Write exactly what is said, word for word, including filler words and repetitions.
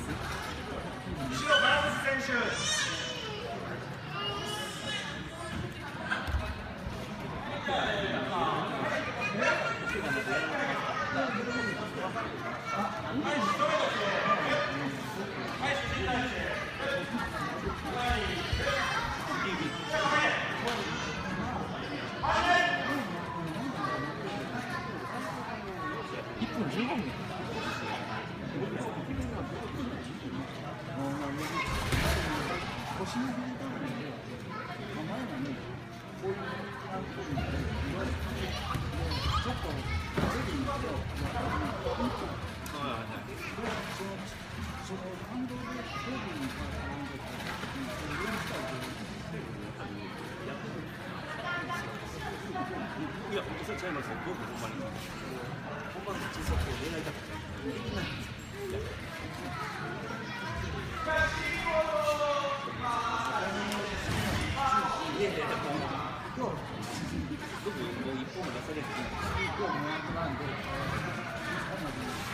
後ろバランス選手。 いっぷんじゅうごふん。腰の振り方で、前のにこういう感じで言われて、ちょっとレディーに手をそのその感動でレディーに関して感動してそれをしたいといや、本当それちゃいますよ。僕ほんまに本番で小さくて狙いたくてできない。いやいや、でも今日僕もう一本も出されてない。 今日もなんで。